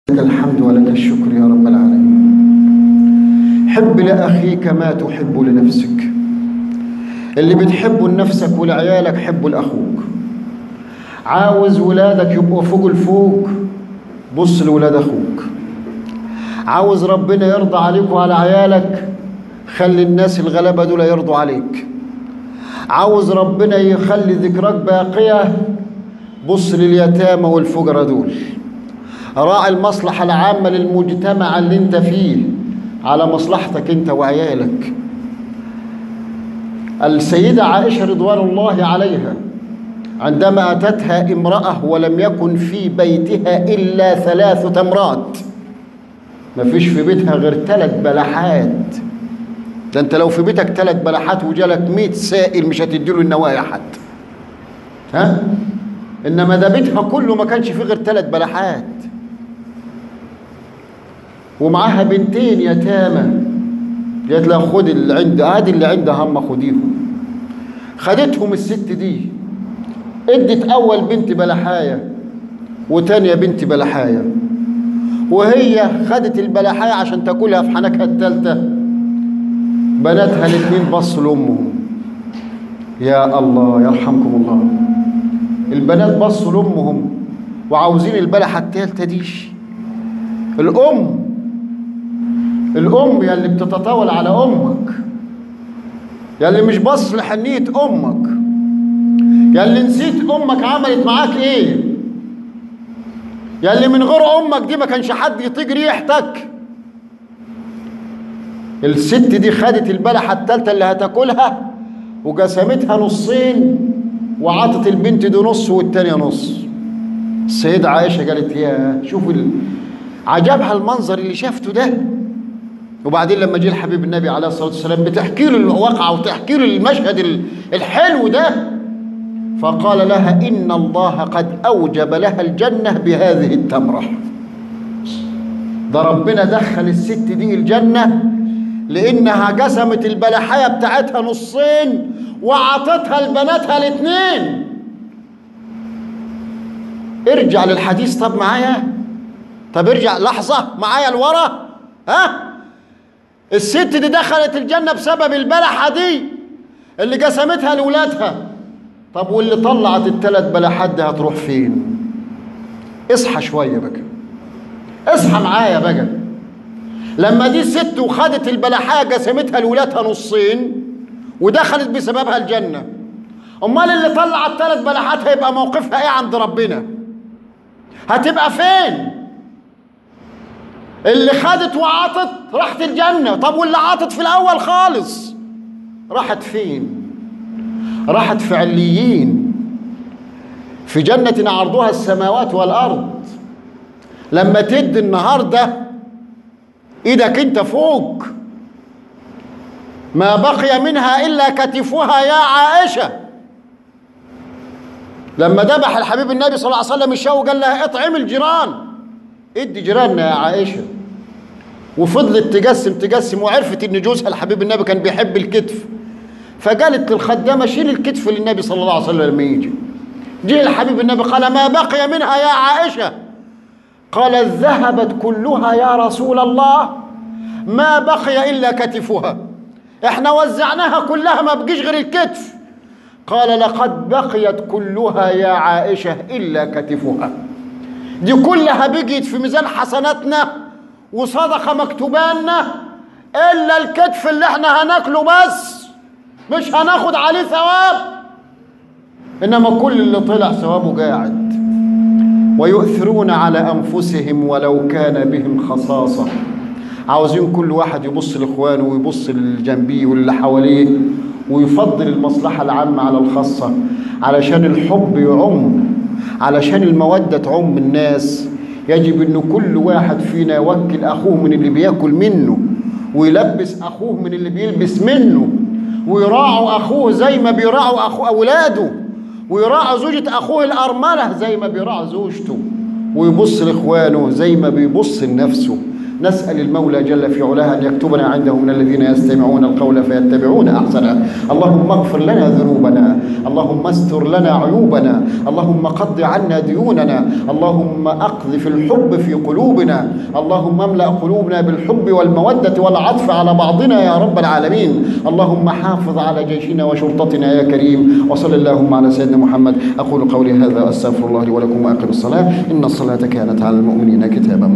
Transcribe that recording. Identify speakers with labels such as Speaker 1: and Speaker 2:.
Speaker 1: لك الحمد ولك الشكر يا رب العالمين. حب لأخيك ما تحب لنفسك. اللي بتحبه لنفسك ولعيالك حبه لأخوك. عاوز ولادك يبقوا فوق الفوق، بص لولاد أخوك. عاوز ربنا يرضى عليك وعلى عيالك، خلي الناس الغلابة دول يرضوا عليك. عاوز ربنا يخلي ذكرك باقية، بص لليتامى والفقراء دول. راعي المصلحة العامة للمجتمع اللي انت فيه على مصلحتك انت وعيالك. السيدة عائشة رضوان الله عليها عندما أتتها امرأة ولم يكن في بيتها إلا 3 تمرات، ما فيش في بيتها غير 3 بلحات. ده انت لو في بيتك 3 بلحات وجالك 100 سائل مش هتديله النوايا حتى، ها؟ انما ده بيتها كله ما كانش فيه غير 3 بلحات، ومعاها 2 بنتين يتامى. قالت لها خد اللي عند هادي اللي عندها هم خديهم. خدتهم الست دي، ادت اول بنت بلحايه وتانية بنت بلحايه، وهي خدت البلحايه عشان تاكلها في حنكها الثالثه. بناتها الاثنين بصوا لامهم. يا الله يرحمكم الله، البنات بصوا لامهم وعاوزين البلحه الثالثه دي. الام يا اللي بتتطاول على امك، يا اللي مش باصص لحنيه امك، يا اللي نسيت امك عملت معاك ايه، يا اللي من غير امك دي ما كانش حد يطيق ريحتك. الست دي خدت البلحه الثالثه اللي هتاكلها وقسمتها نصين وعطت البنت دي نص والتانيه نص. السيده عائشه قالت يا شوف عجبها المنظر اللي شافته ده. وبعدين لما جه الحبيب النبي عليه الصلاه والسلام بتحكي له الواقعه وتحكي له المشهد الحلو ده، فقال لها ان الله قد اوجب لها الجنه بهذه التمره. ده ربنا دخل الست دي الجنه لانها قسمت البلحايه بتاعتها نصين وعطتها لبناتها الاثنين. ارجع للحديث طب معايا، طب ارجع لحظه معايا لورا. ها، الست دي دخلت الجنه بسبب البلحه دي اللي قسمتها لاولادها. طب واللي طلعت ال3 بلحات دي هتروح فين؟ اصحى شويه بقى، اصحى معايا بقى. لما دي الست وخدت البلحايه قسمتها لاولادها نصين ودخلت بسببها الجنه، امال اللي طلعت 3 بلحات هيبقى موقفها ايه عند ربنا؟ هتبقى فين؟ اللي خدت وعطت راحت الجنه. طب واللي عطت في الاول خالص راحت فين؟ راحت في عليين، في جنة عرضها السماوات والأرض. لما تدي النهارده ايدك انت فوق، ما بقي منها إلا كتفها يا عائشة. لما ذبح الحبيب النبي صلى الله عليه وسلم الشو قال لها اطعم الجيران، ادي جيراننا يا عائشة. وفضلت تقسم وعرفت ان جوزها الحبيب النبي كان بيحب الكتف، فقالت للخدامة شيل الكتف للنبي صلى الله عليه وسلم لما يجي. جه الحبيب النبي قال ما بقي منها يا عائشة؟ قالت ذهبت كلها يا رسول الله، ما بقي إلا كتفها، احنا وزعناها كلها ما بقيش غير الكتف. قال لقد بقيت كلها يا عائشة إلا كتفها، دي كلها بقيت في ميزان حسناتنا وصدقة مكتوبانا إلا الكتف اللي احنا هناكله بس، مش هناخد عليه ثواب، إنما كل اللي طلع ثوابه قاعد. ويؤثرون على أنفسهم ولو كان بهم خصاصة. عاوزين كل واحد يبص لإخوانه ويبص للجنبيه واللي حواليه ويفضل المصلحة العامة على الخاصة، علشان الحب يعم، علشان المودة تعم الناس. يجب أن كل واحد فينا يوكل أخوه من اللي بياكل منه، ويلبس أخوه من اللي بيلبس منه، ويراعوا أخوه زي ما بيراعوا أخو أولاده، ويراعوا زوجة أخوه الأرملة زي ما بيراعوا زوجته، ويبص لإخوانه زي ما بيبص لنفسه. نسأل المولى جل في علاه أن يكتبنا عنده من الذين يستمعون القول فيتبعون أحسنه. اللهم اغفر لنا ذنوبنا، اللهم استر لنا عيوبنا، اللهم قض عنا ديوننا، اللهم أقذف الحب في قلوبنا، اللهم املأ قلوبنا بالحب والمودة والعطف على بعضنا يا رب العالمين. اللهم حافظ على جيشنا وشرطتنا يا كريم. وصل اللهم على سيدنا محمد. أقول قولي هذا وأستغفر الله لي ولكم وأقم الصلاة، إن الصلاة كانت على المؤمنين كتابا